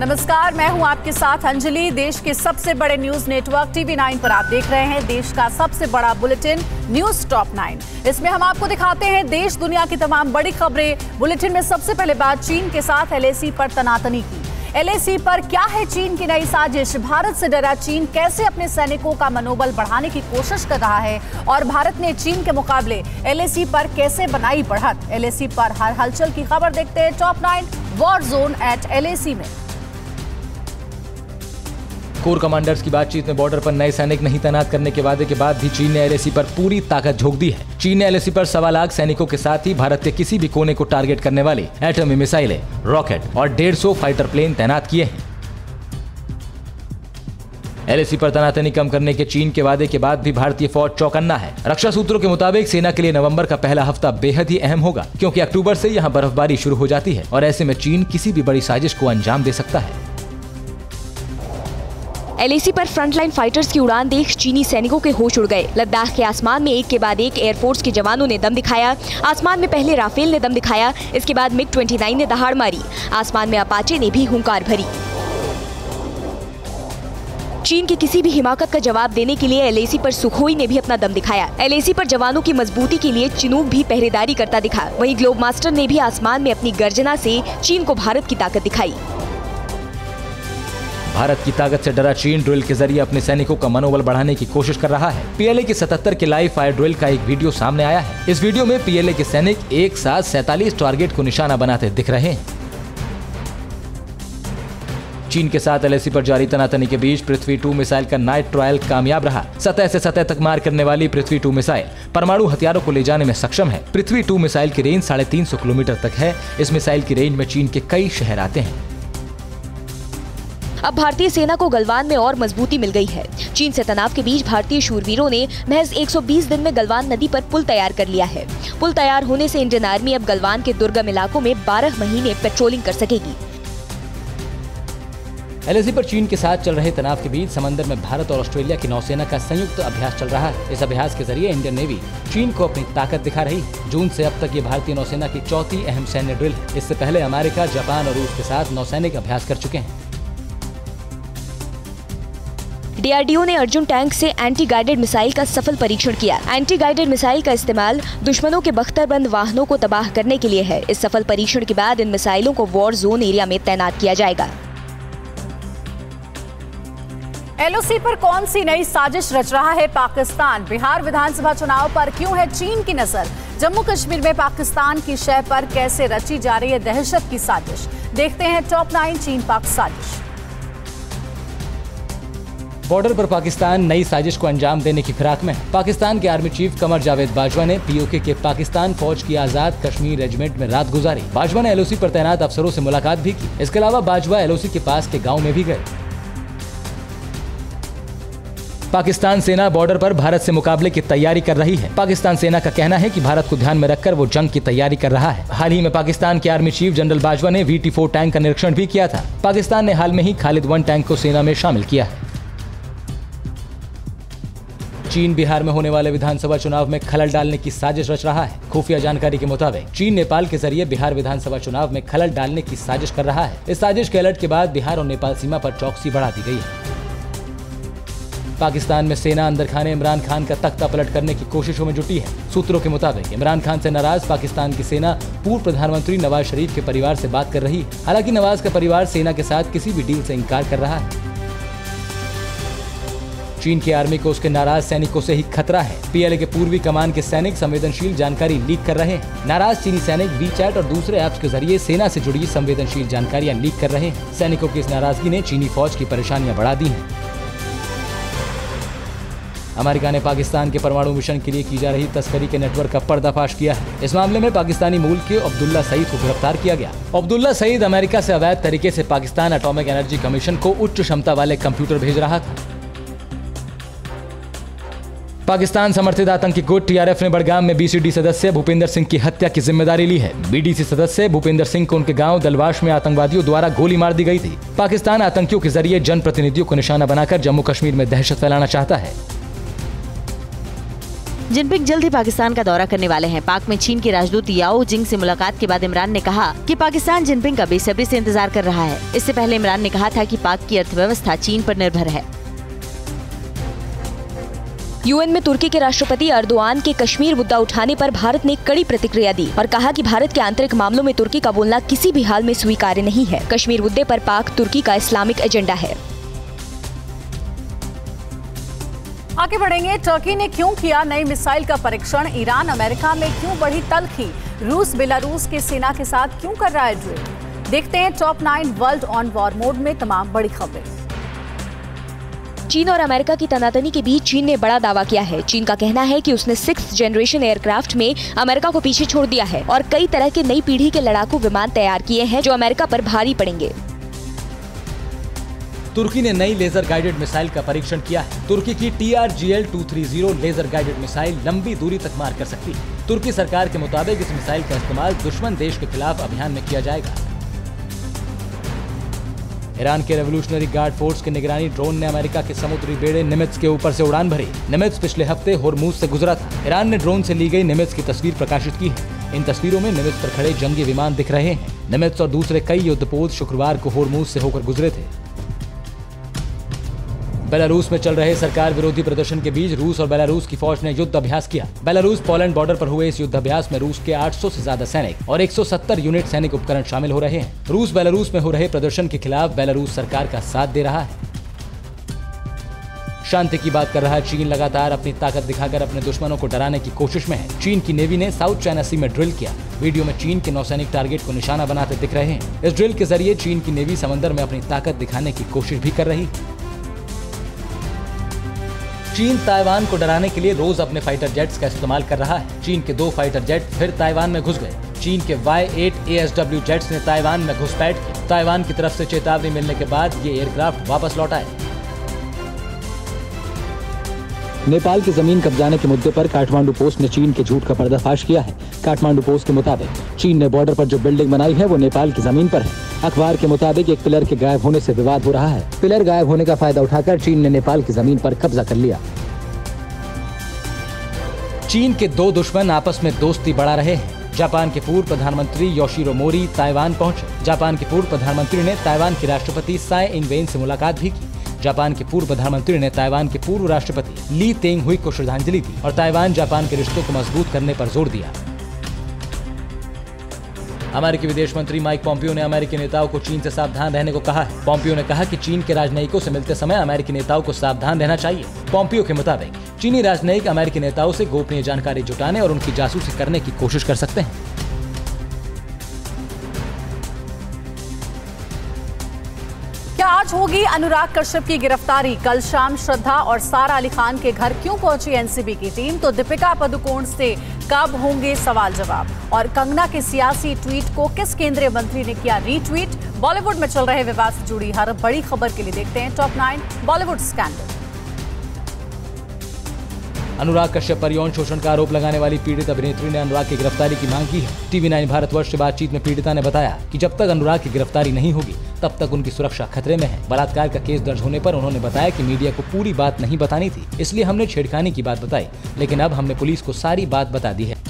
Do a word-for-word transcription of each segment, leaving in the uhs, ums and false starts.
नमस्कार, मैं हूं आपके साथ अंजलि। देश के सबसे बड़े न्यूज नेटवर्क टीवी नाइन पर आप देख रहे हैं देश का सबसे बड़ा बुलेटिन न्यूज टॉप नाइन। इसमें हम आपको दिखाते हैं देश दुनिया की तमाम बड़ी खबरें। बुलेटिन में सबसे पहले बात चीन के साथ एलएसी पर तनातनी की। एलएसी पर क्या है चीन की नई साजिश? भारत से डरा चीन कैसे अपने सैनिकों का मनोबल बढ़ाने की कोशिश कर रहा है और भारत ने चीन के मुकाबले एलएसी पर कैसे बनाई बढ़त? एलएसी पर हर हलचल की खबर देखते हैं top nine war zone at LAC में। कोर कमांडर्स की बातचीत में बॉर्डर पर नए सैनिक नहीं तैनात करने के वादे के बाद भी चीन ने एलएसी पर पूरी ताकत झोंक दी है। चीन ने एलएसी पर सवा लाख सैनिकों के साथ ही भारत के किसी भी कोने को टारगेट करने वाली एटमी मिसाइलें, रॉकेट और डेढ़ सौ फाइटर प्लेन तैनात किए हैं। एलएसी पर तनातनी कम करने के चीन के वादे के बाद भी भारतीय फौज चौकन्ना है। रक्षा सूत्रों के मुताबिक सेना के लिए नवंबर का पहला हफ्ता बेहद ही अहम होगा, क्योंकि अक्टूबर से यहां बर्फबारी शुरू हो जाती है और ऐसे में चीन किसी भी बड़ी साजिश को अंजाम दे सकता है। एलएसी पर फ्रंटलाइन फाइटर्स की उड़ान देख चीनी सैनिकों के होश उड़ गए। लद्दाख के आसमान में एक के बाद एक एयरफोर्स के जवानों ने दम दिखाया। आसमान में पहले राफेल ने दम दिखाया, इसके बाद मिग उनतीस ने दहाड़ मारी। आसमान में अपाचे ने भी हुंकार भरी। चीन की किसी भी हिमाकत का जवाब देने के लिए एलएसी पर सुखोई ने भी अपना दम दिखाया। एलएसी पर जवानों की मजबूती के लिए चिनूक भी पहरेदारी करता दिखा। वहीं ग्लोब मास्टर ने भी आसमान में अपनी गर्जना से चीन को भारत की ताकत दिखाई। भारत की ताकत से डरा चीन ड्रिल के जरिए अपने सैनिकों का मनोबल बढ़ाने की कोशिश कर रहा है। पीएलए के सतहत्तर के लाइव फायर ड्रिल का एक वीडियो सामने आया है। इस वीडियो में पीएलए के सैनिक एक साथ सैंतालीस टारगेट को निशाना बनाते दिख रहे हैं। चीन के साथ एलएसी पर जारी तनातनी के बीच पृथ्वी टू मिसाइल का नाइट ट्रायल कामयाब रहा। सतह से सतह तक मार करने वाली पृथ्वी टू मिसाइल परमाणु हथियारों को ले जाने में सक्षम है। पृथ्वी टू मिसाइल की रेंज साढ़े तीन सौ किलोमीटर तक है। इस मिसाइल की रेंज में चीन के कई शहर आते हैं। अब भारतीय सेना को गलवान में और मजबूती मिल गई है। चीन से तनाव के बीच भारतीय शूरवीरों ने महज एक सौ बीस दिन में गलवान नदी पर पुल तैयार कर लिया है। पुल तैयार होने से इंडियन आर्मी अब गलवान के दुर्गम इलाकों में बारह महीने पेट्रोलिंग कर सकेगी। एलएसी पर चीन के साथ चल रहे तनाव के बीच समंदर में भारत और ऑस्ट्रेलिया की नौसेना का संयुक्त अभ्यास चल रहा है। इस अभ्यास के जरिए इंडियन नेवी चीन को अपनी ताकत दिखा रही है। जून से अब तक ये भारतीय नौसेना की चौथी अहम सैन्य ड्रिल है। इससे पहले अमेरिका, जापान और रूस के साथ नौसैनिक अभ्यास कर चुके हैं। डीआरडीओ ने अर्जुन टैंक से एंटी गाइडेड मिसाइल का सफल परीक्षण किया। एंटी गाइडेड मिसाइल का इस्तेमाल दुश्मनों के बख्तरबंद वाहनों को तबाह करने के लिए है। इस सफल परीक्षण के बाद इन मिसाइलों को वॉर जोन एरिया में तैनात किया जाएगा। एलओसी पर कौन सी नई साजिश रच रहा है पाकिस्तान? बिहार विधानसभा चुनाव पर क्यों है चीन की नजर? जम्मू कश्मीर में पाकिस्तान की शह पर कैसे रची जा रही है दहशत की साजिश? देखते हैं टॉप नाइन चीन पाक साजिश। बॉर्डर पर पाकिस्तान नई साजिश को अंजाम देने की फिराक में है। पाकिस्तान के आर्मी चीफ कमर जावेद बाजवा ने पीओके के पाकिस्तान फौज की आजाद कश्मीर रेजिमेंट में रात गुजारी। बाजवा ने एलओसी पर तैनात अफसरों से मुलाकात भी की। इसके अलावा बाजवा एलओसी के पास के गाँव में भी गए। पाकिस्तान सेना बॉर्डर पर भारत से मुकाबले की तैयारी कर रही है। पाकिस्तान सेना का कहना है कि भारत को ध्यान में रखकर वो जंग की तैयारी कर रहा है। हाल ही में पाकिस्तान के आर्मी चीफ जनरल बाजवा ने वी टी फोर टैंक का निरीक्षण भी किया था। पाकिस्तान ने हाल में ही खालिद वन टैंक को सेना में शामिल किया है। चीन बिहार में होने वाले विधानसभा चुनाव में खलल डालने की साजिश रच रहा है। खुफिया जानकारी के मुताबिक चीन नेपाल के जरिए बिहार विधानसभा चुनाव में खलल डालने की साजिश कर रहा है। इस साजिश के अलर्ट के बाद बिहार और नेपाल सीमा पर चौकसी बढ़ा दी गई है। पाकिस्तान में सेना अंदर खाने इमरान खान का तख्ता पलट करने की कोशिशों में जुटी है। सूत्रों के मुताबिक इमरान खान से नाराज पाकिस्तान की सेना पूर्व प्रधानमंत्री नवाज शरीफ के परिवार से बात कर रही है। हालांकि नवाज का परिवार सेना के साथ किसी भी डील से इंकार कर रहा है। चीन की आर्मी को उसके नाराज सैनिकों से ही खतरा है। पीएलए के पूर्वी कमान के सैनिक संवेदनशील जानकारी लीक कर रहे हैं। नाराज चीनी सैनिक वी चैट और दूसरे ऐप्स के जरिए सेना से जुड़ी संवेदनशील जानकारियां लीक कर रहे हैं। सैनिकों की इस नाराजगी ने चीनी फौज की परेशानियां बढ़ा दी हैं। अमेरिका ने पाकिस्तान के परमाणु मिशन के लिए की जा रही तस्करी के नेटवर्क का पर्दाफाश किया है। इस मामले में पाकिस्तानी मूल के अब्दुल्ला सईद को गिरफ्तार किया गया। अब्दुल्ला सईद अमेरिका से अवैध तरीके से पाकिस्तान एटॉमिक एनर्जी कमीशन को उच्च क्षमता वाले कंप्यूटर भेज रहा था। पाकिस्तान समर्थित आतंकी गुट टीआरएफ ने बड़गाम में बीसीडी सदस्य भूपेंद्र सिंह की हत्या की जिम्मेदारी ली है। बीडीसी सदस्य भूपेंद्र सिंह को उनके गांव दलवाश में आतंकवादियों द्वारा गोली मार दी गई थी। पाकिस्तान आतंकियों के जरिए जनप्रतिनिधियों को निशाना बनाकर जम्मू कश्मीर में दहशत फैलाना चाहता है। जिनपिंग जल्द ही पाकिस्तान का दौरा करने वाले हैं। पाक में चीन के राजदूत याओ जिंग से मुलाकात के बाद इमरान ने कहा कि पाकिस्तान जिनपिंग का बेसब्री से इंतजार कर रहा है। इससे पहले इमरान ने कहा था कि पाक की अर्थव्यवस्था चीन पर निर्भर है। यूएन में तुर्की के राष्ट्रपति अर्दोआन के कश्मीर मुद्दा उठाने पर भारत ने कड़ी प्रतिक्रिया दी और कहा कि भारत के आंतरिक मामलों में तुर्की का बोलना किसी भी हाल में स्वीकार्य नहीं है। कश्मीर मुद्दे पर पाक तुर्की का इस्लामिक एजेंडा है। आगे बढ़ेंगे। टर्की ने क्यों किया नई मिसाइल का परीक्षण? ईरान अमेरिका में क्यों बढ़ी तल्खी? रूस बेलारूस की सेना के साथ क्यों कर रहा है ड्रिल? देखते हैं top nine world on war mode में तमाम बड़ी खबरें। चीन और अमेरिका की तनातनी के बीच चीन ने बड़ा दावा किया है। चीन का कहना है कि उसने सिक्स जनरेशन एयरक्राफ्ट में अमेरिका को पीछे छोड़ दिया है और कई तरह के नई पीढ़ी के लड़ाकू विमान तैयार किए हैं जो अमेरिका पर भारी पड़ेंगे। तुर्की ने नई लेजर गाइडेड मिसाइल का परीक्षण किया है। तुर्की की T R G L two three zero laser guided missile लंबी दूरी तक मार कर सकती है। तुर्की सरकार के मुताबिक इस मिसाइल का इस्तेमाल दुश्मन देश के खिलाफ अभियान में किया जाएगा। ईरान के रेवोल्यूशनरी गार्ड फोर्स की निगरानी ड्रोन ने अमेरिका के समुद्री बेड़े निमित्ज के ऊपर से उड़ान भरी। निमित्ज पिछले हफ्ते होर्मुज से गुजरा था। ईरान ने ड्रोन से ली गई निमित्ज की तस्वीर प्रकाशित की है। इन तस्वीरों में निमित्ज पर खड़े जंगी विमान दिख रहे हैं। निमित्ज और दूसरे कई युद्धपोत शुक्रवार को होर्मुज से होकर गुजरे थे। बेलारूस में चल रहे सरकार विरोधी प्रदर्शन के बीच रूस और बेलारूस की फौज ने युद्ध अभ्यास किया। बेलारूस पोलैंड बॉर्डर पर हुए इस युद्ध अभ्यास में रूस के आठ सौ से ज्यादा सैनिक और एक सौ सत्तर यूनिट सैनिक उपकरण शामिल हो रहे हैं। रूस बेलारूस में हो रहे प्रदर्शन के खिलाफ बेलारूस सरकार का साथ दे रहा है। शांति की बात कर रहा चीन लगातार अपनी ताकत दिखाकर अपने दुश्मनों को डराने की कोशिश में है। चीन की नेवी ने साउथ चाइना सी में ड्रिल किया। वीडियो में चीन के नौसैनिक टारगेट को निशाना बनाते दिख रहे हैं। इस ड्रिल के जरिए चीन की नेवी समंदर में अपनी ताकत दिखाने की कोशिश भी कर रही है। चीन ताइवान को डराने के लिए रोज अपने फाइटर जेट्स का इस्तेमाल कर रहा है। चीन के दो फाइटर जेट फिर ताइवान में घुस गए। चीन के Y eight A S W jets ने ताइवान में घुसपैठ की। ताइवान की तरफ से चेतावनी मिलने के बाद ये एयरक्राफ्ट वापस लौट आए। नेपाल की जमीन कब्जाने के मुद्दे पर काठमांडू पोस्ट ने चीन के झूठ का पर्दाफाश किया है। काठमांडू पोस्ट के मुताबिक चीन ने बॉर्डर पर जो बिल्डिंग बनाई है वो नेपाल की जमीन पर है। अखबार के मुताबिक एक पिलर के गायब होने से विवाद हो रहा है। पिलर गायब होने का फायदा उठाकर चीन ने नेपाल की जमीन पर कब्जा कर लिया। चीन के दो दुश्मन आपस में दोस्ती बढ़ा रहे हैं। जापान के पूर्व प्रधानमंत्री योशिरो मोरी ताइवान पहुंचे। जापान के पूर्व प्रधानमंत्री ने ताइवान के राष्ट्रपति साई इंग-वेन से मुलाकात भी की। जापान के पूर्व प्रधानमंत्री ने ताइवान के पूर्व राष्ट्रपति ली तेंग हुई को श्रद्धांजलि दी और ताइवान जापान के रिश्तों को मजबूत करने पर जोर दिया। अमेरिकी विदेश मंत्री माइक पॉम्पियो ने अमेरिकी नेताओं को चीन से सावधान रहने को कहा है। पॉम्पियो ने कहा कि चीन के राजनयिकों से मिलते समय अमेरिकी नेताओं को सावधान रहना चाहिए। पॉम्पियो के मुताबिक चीनी राजनयिक अमेरिकी नेताओं से गोपनीय जानकारी जुटाने और उनकी जासूसी करने की कोशिश कर सकते हैं। क्या आज होगी अनुराग कश्यप की गिरफ्तारी? कल शाम श्रद्धा और सारा अली खान के घर क्यों पहुंची एनसीबी की टीम? तो दीपिका पादुकोण से कब होंगे सवाल जवाब? और कंगना के सियासी ट्वीट को किस केंद्रीय मंत्री ने किया रीट्वीट? बॉलीवुड में चल रहे विवाद से जुड़ी हर बड़ी खबर के लिए देखते हैं top nine Bollywood scandal. Anurag Kashyap पर यौन शोषण का आरोप लगाने वाली पीड़ित अभिनेत्री ने अनुराग की गिरफ्तारी की मांग की है। टीवी नाइन भारतवर्ष से बातचीत में पीड़िता ने बताया कि जब तक अनुराग की गिरफ्तारी नहीं होगी तब तक उनकी सुरक्षा खतरे में है। बलात्कार का केस दर्ज होने पर उन्होंने बताया कि मीडिया को पूरी बात नहीं बतानी थी, इसलिए हमने छेड़खानी की बात बताई, लेकिन अब हमने पुलिस को सारी बात बता दी है।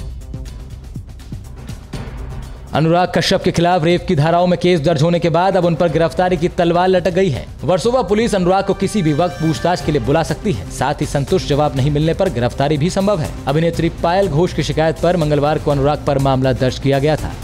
अनुराग कश्यप के खिलाफ रेप की धाराओं में केस दर्ज होने के बाद अब उन पर गिरफ्तारी की तलवार लटक गई है। वर्सोवा पुलिस अनुराग को किसी भी वक्त पूछताछ के लिए बुला सकती है। साथ ही संतुष्ट जवाब नहीं मिलने पर गिरफ्तारी भी संभव है। अभिनेत्री पायल घोष की शिकायत पर मंगलवार को अनुराग पर मामला दर्ज किया गया था।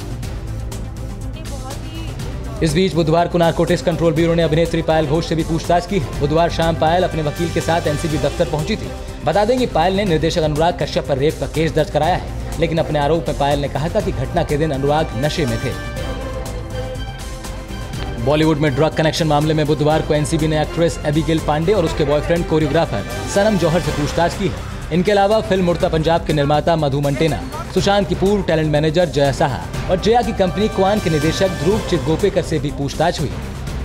इस बीच बुधवार को नारकोटिक्स कंट्रोल ब्यूरो ने अभिनेत्री पायल घोष से भी पूछताछ की है। बुधवार शाम पायल अपने वकील के साथ एनसीबी दफ्तर पहुंची थी। बता दें कि पायल ने निर्देशक अनुराग कश्यप पर रेप का केस दर्ज कराया है, लेकिन अपने आरोप में पायल ने कहा था कि घटना के दिन अनुराग नशे में थे। बॉलीवुड में ड्रग कनेक्शन मामले में बुधवार को एनसीबी ने एक्ट्रेस एबिगेल पांडे और उसके बॉयफ्रेंड कोरियोग्राफर सनम जौहर से पूछताछ की है। इनके अलावा फिल्म उड़ता पंजाब के निर्माता मधु मंटेना, सुशांत की पूर्व टैलेंट मैनेजर जया साहा और जया की कंपनी क्वान के निदेशक ध्रुव चितगोपेकर से भी पूछताछ हुई।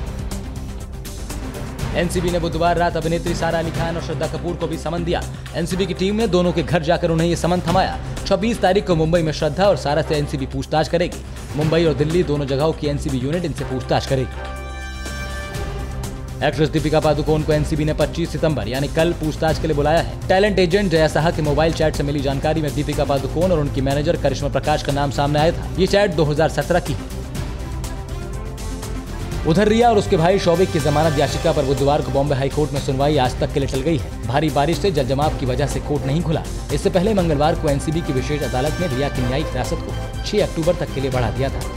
एनसीबी ने बुधवार रात अभिनेत्री सारा अली खान और श्रद्धा कपूर को भी समन दिया। एनसीबी की टीम ने दोनों के घर जाकर उन्हें ये समन थमाया। छब्बीस तारीख को मुंबई में श्रद्धा और सारा से एनसीबी पूछताछ करेगी। मुंबई और दिल्ली दोनों जगहों की एनसीबी यूनिट इनसे पूछताछ करेगी। एक्ट्रेस दीपिका पादुकोण को एनसीबी ने पच्चीस सितंबर यानी कल पूछताछ के लिए बुलाया है। टैलेंट एजेंट जया साहा के मोबाइल चैट से मिली जानकारी में दीपिका पादुकोण और उनकी मैनेजर करिश्मा प्रकाश का नाम सामने आया था। ये चैट दो हज़ार सत्रह की है। उधर रिया और उसके भाई शौविक की जमानत याचिका पर बुधवार को बॉम्बे हाई कोर्ट में सुनवाई आज तक के लिए टल गई है। भारी बारिश से जलजमाव की वजह से कोर्ट नहीं खुला। इससे पहले मंगलवार को एनसीबी की विशेष अदालत ने रिया की न्यायिक हिरासत को छह अक्टूबर तक के लिए बढ़ा दिया था।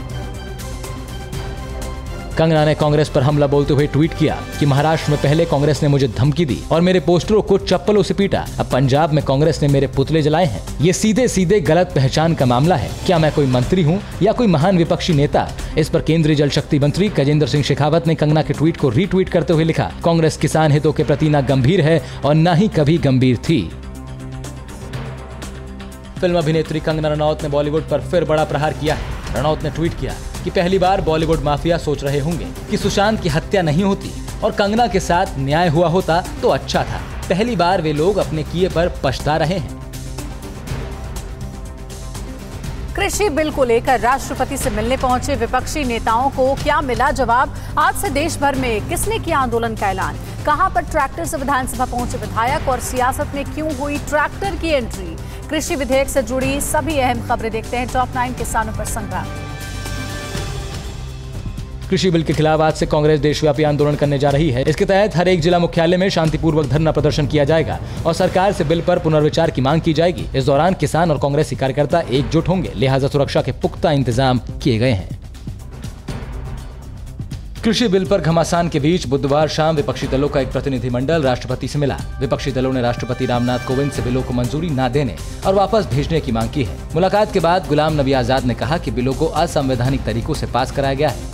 कंगना ने कांग्रेस पर हमला बोलते हुए ट्वीट किया कि महाराष्ट्र में पहले कांग्रेस ने मुझे धमकी दी और मेरे पोस्टरों को चप्पलों से पीटा, अब पंजाब में कांग्रेस ने मेरे पुतले जलाए हैं। ये सीधे सीधे गलत पहचान का मामला है। क्या मैं कोई मंत्री हूँ या कोई महान विपक्षी नेता? इस पर केंद्रीय जल शक्ति मंत्री गजेंद्र सिंह शेखावत ने कंगना के ट्वीट को रीट्वीट करते हुए लिखा, कांग्रेस किसान हितों के प्रति न गंभीर है और न ही कभी गंभीर थी। फिल्म अभिनेत्री कंगना रनौत ने बॉलीवुड पर फिर बड़ा प्रहार किया है। रनौत ने ट्वीट किया कि पहली बार बॉलीवुड माफिया सोच रहे होंगे कि सुशांत की हत्या नहीं होती और कंगना के साथ न्याय हुआ होता तो अच्छा था। पहली बार वे लोग अपने किए पर पछता रहे हैं। कृषि बिल को लेकर राष्ट्रपति से मिलने पहुंचे विपक्षी नेताओं को क्या मिला जवाब? आज से देश भर में किसने किया आंदोलन का ऐलान? कहां पर ट्रैक्टर से विधानसभा पहुंचे विधायक और सियासत में क्यों हुई ट्रैक्टर की एंट्री? कृषि विधेयक से जुड़ी सभी अहम खबरें देखते हैं टॉप नाइन किसानों पर संग्राम। कृषि बिल के खिलाफ आज से कांग्रेस देशव्यापी आंदोलन करने जा रही है। इसके तहत हर एक जिला मुख्यालय में शांतिपूर्वक धरना प्रदर्शन किया जाएगा और सरकार से बिल पर पुनर्विचार की मांग की जाएगी। इस दौरान किसान और कांग्रेसी कार्यकर्ता एकजुट होंगे, लिहाजा सुरक्षा के पुख्ता इंतजाम किए गए हैं। कृषि बिल पर घमासान के बीच बुधवार शाम विपक्षी दलों का एक प्रतिनिधिमंडल राष्ट्रपति से मिला। विपक्षी दलों ने राष्ट्रपति रामनाथ कोविंद से बिलों को मंजूरी न देने और वापस भेजने की मांग की है। मुलाकात के बाद गुलाम नबी आजाद ने कहा कि बिलों को असंवैधानिक तरीकों से पास कराया गया है।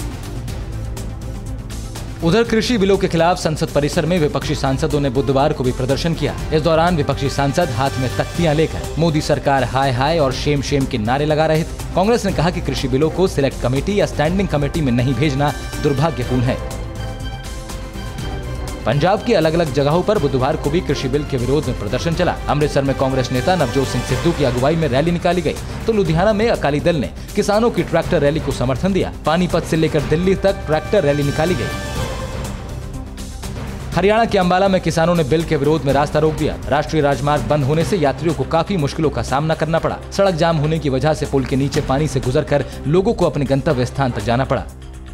उधर कृषि बिलों के खिलाफ संसद परिसर में विपक्षी सांसदों ने बुधवार को भी प्रदर्शन किया। इस दौरान विपक्षी सांसद हाथ में तख्तियां लेकर मोदी सरकार हाय हाय और शेम शेम के नारे लगा रहे थे। कांग्रेस ने कहा कि कृषि बिलों को सिलेक्ट कमेटी या स्टैंडिंग कमेटी में नहीं भेजना दुर्भाग्यपूर्ण है। पंजाब की अलग अलग जगहों पर बुधवार को भी कृषि बिल के विरोध में प्रदर्शन चला। अमृतसर में कांग्रेस नेता नवजोत सिंह सिद्धू की अगुवाई में रैली निकाली गई, तो लुधियाना में अकाली दल ने किसानों की ट्रैक्टर रैली को समर्थन दिया। पानीपत से लेकर दिल्ली तक ट्रैक्टर रैली निकाली गई। हरियाणा के अंबाला में किसानों ने बिल के विरोध में रास्ता रोक दिया। राष्ट्रीय राजमार्ग बंद होने से यात्रियों को काफी मुश्किलों का सामना करना पड़ा। सड़क जाम होने की वजह से पुल के नीचे पानी से गुजरकर लोगों को अपने गंतव्य स्थान तक जाना पड़ा।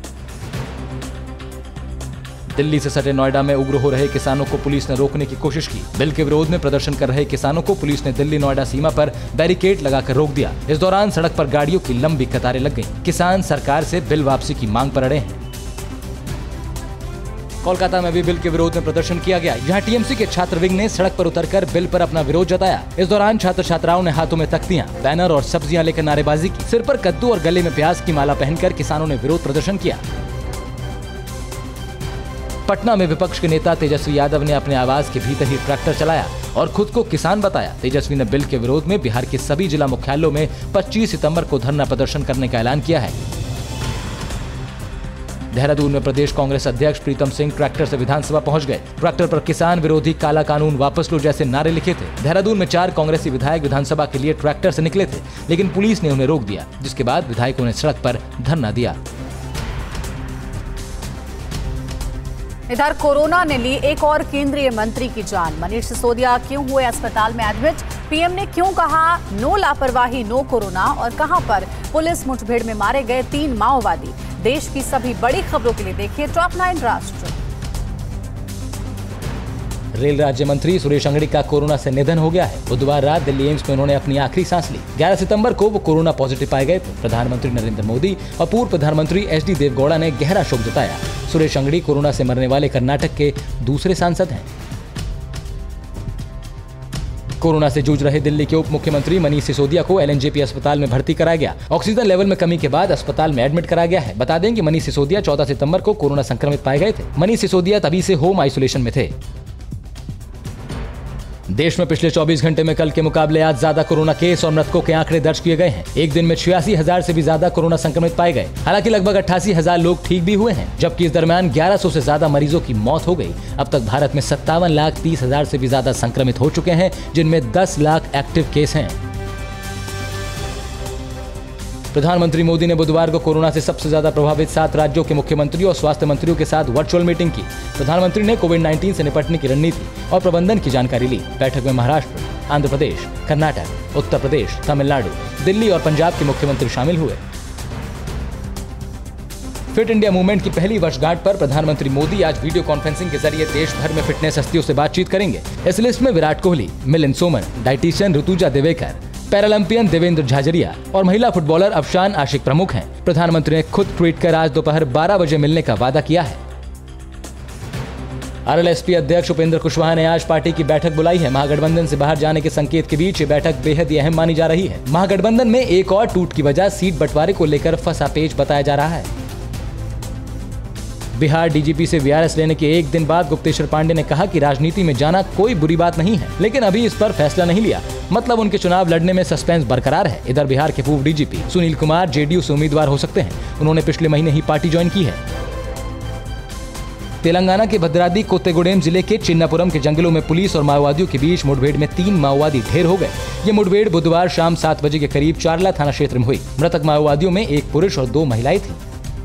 दिल्ली से सटे नोएडा में उग्र हो रहे किसानों को पुलिस ने रोकने की कोशिश की। बिल के विरोध में प्रदर्शन कर रहे किसानों को पुलिस ने दिल्ली नोएडा सीमा पर बैरिकेड लगाकर रोक दिया। इस दौरान सड़क पर गाड़ियों की लंबी कतारें लग गईं। किसान सरकार से बिल वापसी की मांग पर अड़े हैं। कोलकाता में भी बिल के विरोध में प्रदर्शन किया गया, जहां टीएमसी के छात्र विंग ने सड़क पर उतरकर बिल पर अपना विरोध जताया। इस दौरान छात्र छात्राओं ने हाथों में तख्तियां, बैनर और सब्जियां लेकर नारेबाजी की। सिर पर कद्दू और गले में प्याज की माला पहनकर किसानों ने विरोध प्रदर्शन किया। पटना में विपक्ष के नेता तेजस्वी यादव ने अपने आवास के भीतर ही ट्रैक्टर चलाया और खुद को किसान बताया। तेजस्वी ने बिल के विरोध में बिहार के सभी जिला मुख्यालयों में पच्चीस सितंबर को धरना प्रदर्शन करने का ऐलान किया है। देहरादून में प्रदेश कांग्रेस अध्यक्ष प्रीतम सिंह ट्रैक्टर से विधानसभा पहुंच गए। ट्रैक्टर पर किसान विरोधी काला कानून वापस लो जैसे नारे लिखे थे। देहरादून में चार कांग्रेसी विधायक विधानसभा के लिए ट्रैक्टर से निकले थे, लेकिन पुलिस ने उन्हें रोक दिया, जिसके बाद विधायकों ने सड़क पर धरना दिया। इधर कोरोना ने ली एक और केंद्रीय मंत्री की जान। मनीष सिसोदिया क्यों हुए अस्पताल में एडमिट? पीएम ने क्यों कहा नो लापरवाही नो कोरोना? और कहां पर पुलिस मुठभेड़ में मारे गए तीन माओवादी? देश की सभी बड़ी खबरों के लिए देखिए टॉप नाइन राष्ट्र। रेल राज्य मंत्री सुरेश अंगड़ी का कोरोना से निधन हो गया है। बुधवार रात दिल्ली एम्स में उन्होंने अपनी आखिरी सांस ली। ग्यारह सितंबर को वो कोरोना पॉजिटिव पाए गए थे। प्रधानमंत्री नरेंद्र मोदी और पूर्व प्रधानमंत्री एच डी देवगौड़ा ने गहरा शोक जताया। सुरेश अंगड़ी कोरोना से मरने वाले कर्नाटक के दूसरे सांसद हैं। कोरोना से जूझ रहे दिल्ली के उप मुख्यमंत्री मनीष सिसोदिया को एल एन जे पी अस्पताल में भर्ती कराया गया। ऑक्सीजन लेवल में कमी के बाद अस्पताल में एडमिट कराया गया है। बता दें कि मनीष सिसोदिया चौदह सितंबर को कोरोना संक्रमित पाए गए थे। मनीष सिसोदिया तभी से होम आइसोलेशन में थे। देश में पिछले चौबीस घंटे में कल के मुकाबले आज ज्यादा कोरोना केस और मृतकों के आंकड़े दर्ज किए गए हैं। एक दिन में छियासी हजार से भी ज्यादा कोरोना संक्रमित पाए गए। हालांकि लगभग अट्ठासी हजार लोग ठीक भी हुए हैं, जबकि इस दरमियान ग्यारह सौ से ज्यादा मरीजों की मौत हो गई। अब तक भारत में सत्तावन लाख तीस हजार से भी ज्यादा संक्रमित हो चुके हैं, जिनमें दस लाख एक्टिव केस हैं। प्रधानमंत्री मोदी ने बुधवार को कोरोना से सबसे ज्यादा प्रभावित सात राज्यों के मुख्यमंत्रियों और स्वास्थ्य मंत्रियों के साथ वर्चुअल मीटिंग की। प्रधानमंत्री ने कोविड नाइन्टीन से निपटने की रणनीति और प्रबंधन की जानकारी ली। बैठक में महाराष्ट्र, आंध्र प्रदेश, कर्नाटक, उत्तर प्रदेश, तमिलनाडु, दिल्ली और पंजाब के मुख्यमंत्री शामिल हुए। फिट इंडिया मूवमेंट की पहली वर्षगांठ पर प्रधानमंत्री मोदी आज वीडियो कॉन्फ्रेंसिंग के जरिए देश भर में फिटनेस हस्तियों से बातचीत करेंगे। इस लिस्ट में विराट कोहली, मिलिंद सोमन, डाइटिशियन ऋतुजा दिवेकर, पैरालंपियन देवेंद्र झाझरिया और महिला फुटबॉलर अफशान आशिक प्रमुख हैं। प्रधानमंत्री ने खुद ट्वीट कर आज दोपहर बारह बजे मिलने का वादा किया है। आरएलएसपी अध्यक्ष उपेंद्र कुशवाहा ने आज पार्टी की बैठक बुलाई है। महागठबंधन से बाहर जाने के संकेत के बीच ये बैठक बेहद ही अहम मानी जा रही है। महागठबंधन में एक और टूट की वजह सीट बंटवारे को लेकर फंसा पेच बताया जा रहा है। बिहार डीजीपी से वीआरएस लेने के एक दिन बाद गुप्तेश्वर पांडे ने कहा कि राजनीति में जाना कोई बुरी बात नहीं है, लेकिन अभी इस पर फैसला नहीं लिया। मतलब उनके चुनाव लड़ने में सस्पेंस बरकरार है। इधर बिहार के पूर्व डीजीपी सुनील कुमार जेडीयू से उम्मीदवार हो सकते हैं। उन्होंने पिछले महीने ही पार्टी ज्वाइन की है। तेलंगाना के भद्राद्री कोत्तेगुडेम जिले के चिन्नापुरम के जंगलों में पुलिस और माओवादियों के बीच मुठभेड़ में तीन माओवादी ढेर हो गए। ये मुठभेड़ बुधवार शाम सात बजे के करीब चारला थाना क्षेत्र में हुई। मृतक माओवादियों में एक पुरुष और दो महिलाएं थी।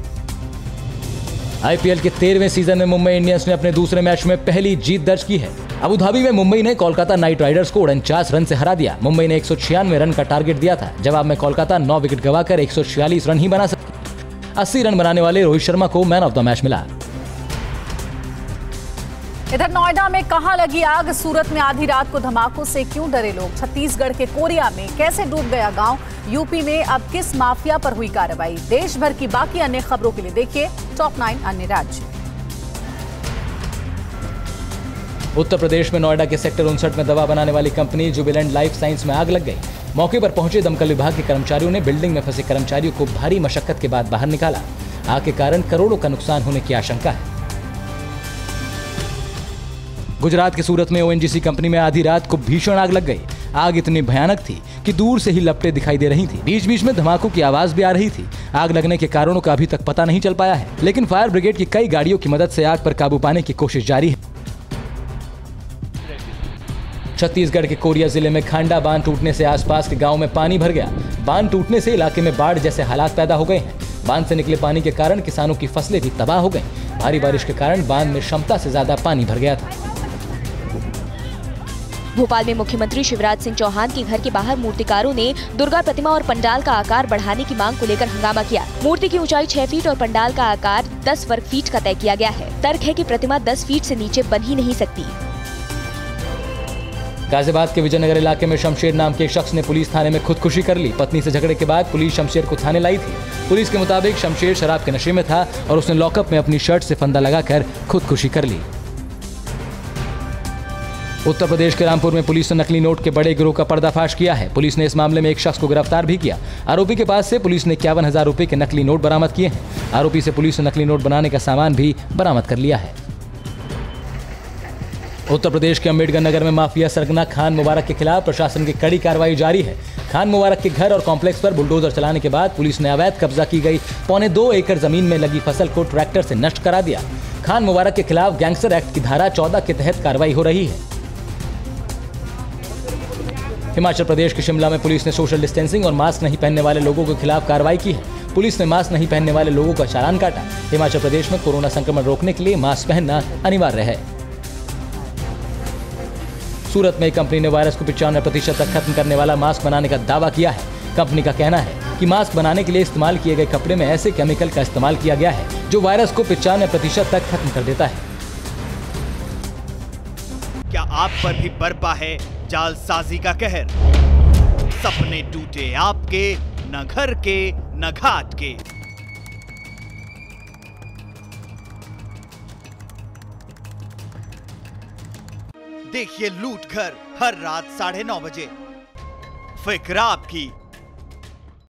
आईपीएल के तेरहवें सीजन में मुंबई इंडियंस ने अपने दूसरे मैच में पहली जीत दर्ज की है। अबू धाबी में मुंबई ने कोलकाता नाइट राइडर्स को उनचास रन से हरा दिया। मुंबई ने एक सौ छियानवे रन का टारगेट दिया था। जवाब में कोलकाता नौ विकेट गंवाकर एक सौ छियालीस रन ही बना सकी। अस्सी रन बनाने वाले रोहित शर्मा को मैन ऑफ द मैच मिला। इधर नोएडा में कहां लगी आग, सूरत में आधी रात को धमाकों से क्यों डरे लोग, छत्तीसगढ़ के कोरिया में कैसे डूब गया गांव, यूपी में अब किस माफिया पर हुई कार्रवाई। देश भर की बाकी अन्य खबरों के लिए देखिए टॉप नाइन अन्य राज्य। उत्तर प्रदेश में नोएडा के सेक्टर उनसठ में दवा बनाने वाली कंपनी जुबिलेंट लाइफ साइंस में आग लग गई। मौके पर पहुंचे दमकल विभाग के कर्मचारियों ने बिल्डिंग में फंसे कर्मचारियों को भारी मशक्कत के बाद बाहर निकाला। आग के कारण करोड़ों का नुकसान होने की आशंका है। गुजरात के सूरत में ओएनजीसी कंपनी में आधी रात को भीषण आग लग गई। आग इतनी भयानक थी कि दूर से ही लपटें दिखाई दे रही थी। बीच बीच में धमाकों की आवाज भी आ रही थी। आग लगने के कारणों का अभी तक पता नहीं चल पाया है, लेकिन फायर ब्रिगेड की कई गाड़ियों की मदद से आग पर काबू पाने की कोशिश जारी है। छत्तीसगढ़ के कोरिया जिले में खांडा बांध टूटने से आसपास के गांव में पानी भर गया। बांध टूटने से इलाके में बाढ़ जैसे हालात पैदा हो गए हैं। बांध से निकले पानी के कारण किसानों की फसलें भी तबाह हो गई। भारी बारिश के कारण बांध में क्षमता से ज्यादा पानी भर गया था। भोपाल में मुख्यमंत्री शिवराज सिंह चौहान के घर के बाहर मूर्तिकारों ने दुर्गा प्रतिमा और पंडाल का आकार बढ़ाने की मांग को लेकर हंगामा किया। मूर्ति की ऊंचाई छह फीट और पंडाल का आकार दस वर्ग फीट का तय किया गया है। तर्क है कि प्रतिमा दस फीट से नीचे बन ही नहीं सकती। गाजियाबाद के विजयनगर इलाके में शमशेर नाम के एक शख्स ने पुलिस थाने में खुदकुशी कर ली। पत्नी से झगड़े के बाद पुलिस शमशेर को थाने लाई थी। पुलिस के मुताबिक शमशेर शराब के नशे में था और उसने लॉकअप में अपनी शर्ट से फंदा लगाकर खुदकुशी कर ली। उत्तर प्रदेश के रामपुर में पुलिस ने नकली नोट के बड़े गिरोह का पर्दाफाश किया है। पुलिस ने इस मामले में एक शख्स को गिरफ्तार भी किया। आरोपी के पास से पुलिस ने इक्यावन हजार रुपए के नकली नोट बरामद किए हैं। आरोपी से पुलिस ने नकली नोट बनाने का सामान भी बरामद कर लिया है। उत्तर प्रदेश के अम्बेडकर नगर में माफिया सरगना खान मुबारक के खिलाफ प्रशासन की कड़ी कार्रवाई जारी है। खान मुबारक के घर और कॉम्प्लेक्स पर बुलडोजर चलाने के बाद पुलिस ने अवैध कब्जा की गई पौने दो एकड़ जमीन में लगी फसल को ट्रैक्टर से नष्ट करा दिया। खान मुबारक के खिलाफ गैंगस्टर एक्ट की धारा चौदह के तहत कार्रवाई हो रही है। हिमाचल प्रदेश के शिमला में पुलिस ने सोशल डिस्टेंसिंग और मास्क नहीं पहनने वाले लोगों के खिलाफ कार्रवाई की है। पुलिस ने मास्क नहीं पहनने वाले लोगों का चालान काटा। हिमाचल प्रदेश में कोरोना संक्रमण रोकने के लिए मास्क पहनना अनिवार्य है। सूरत में एक कंपनी ने वायरस को पचानवे प्रतिशत तक खत्म करने वाला मास्क बनाने का दावा किया है। कंपनी का कहना है कि मास्क बनाने के लिए इस्तेमाल किए गए कपड़े में ऐसे केमिकल का इस्तेमाल किया गया है जो वायरस को पचानवे प्रतिशत तक खत्म कर देता है। क्या आप पर भी बरपा है जालसाजी का कहर? सपने टूटे आपके, न घर के न घाट के। देखिए लूट घर हर रात साढ़े नौ बजे। फिक्र आपकी,